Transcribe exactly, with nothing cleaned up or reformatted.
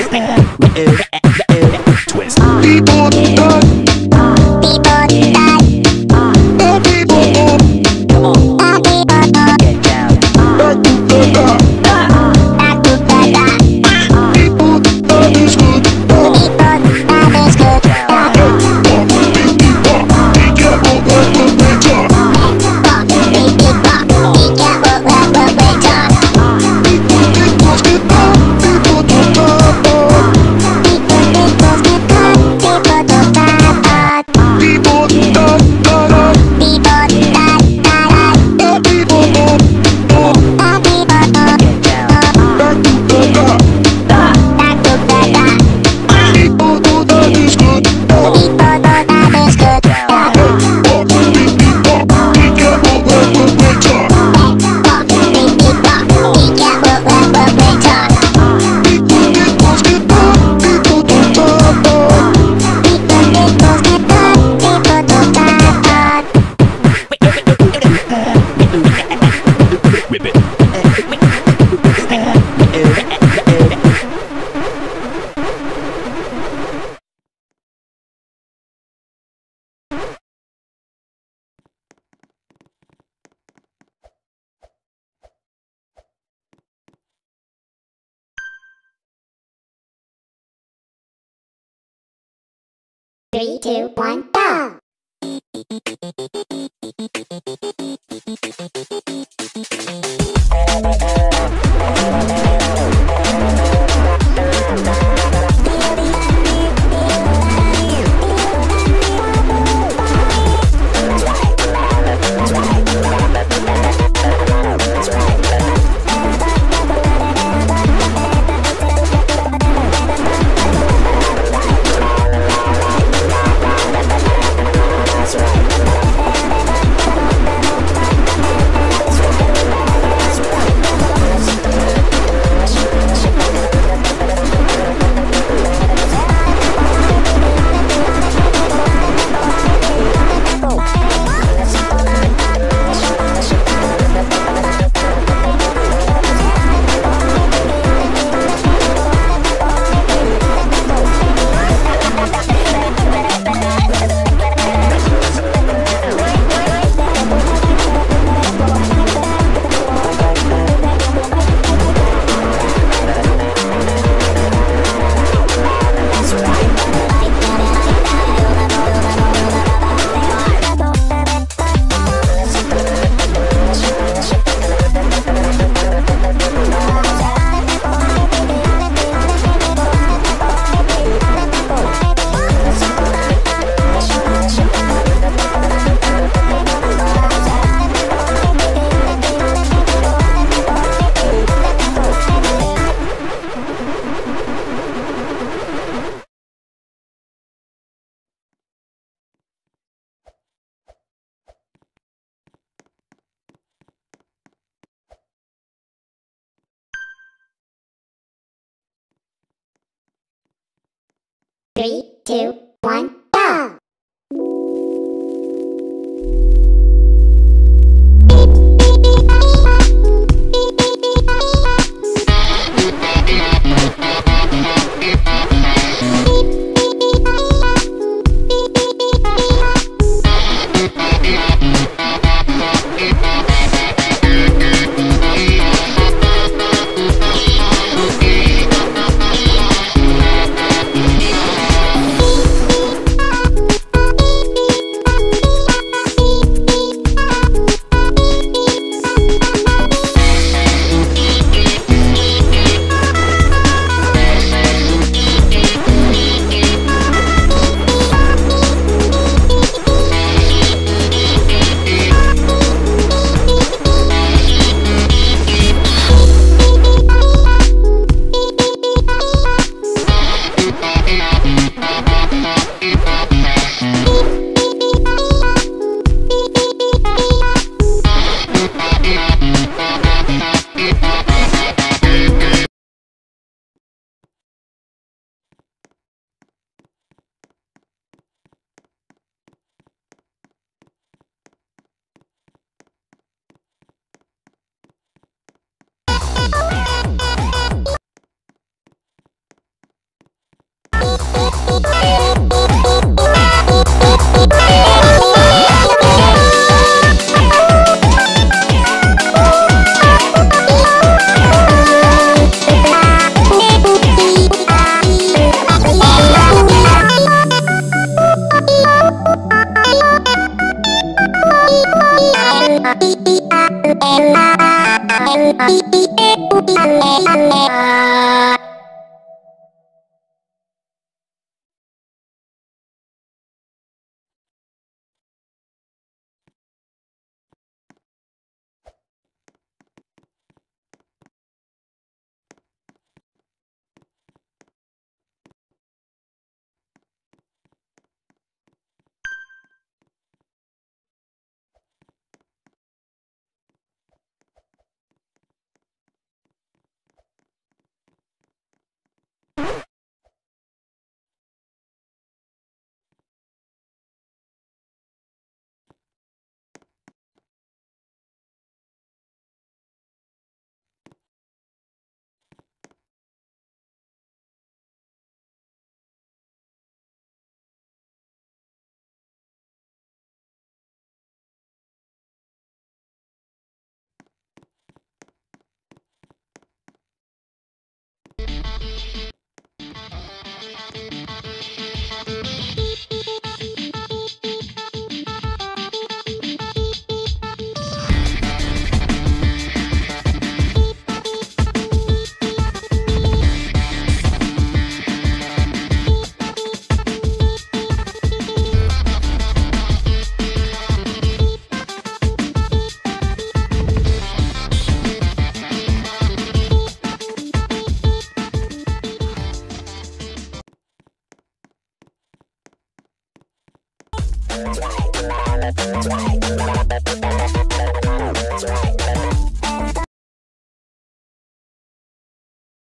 Twist. People die. People die. Oh, people up. Come on. Oh, people up. Get down. Back to the top. Back to the top. People, that is good. People, that is good. Down. Be careful what will we talk. Be careful what will we talk. People, people's get up. People don't stop. People, people's get up. People don't stop. People, da, da, da. People, da, da, da. Oh, people up. Oh, oh, people up. Get down. Back to the top. Back to the top. People, that is good. People, that is good. Down. Be careful what will we talk. Be careful what will we talk. People, people's get up. People don't stop. People, people's get up. People don't stop. Whip it. Three, two, one, go! Three, two, one, go! Bye.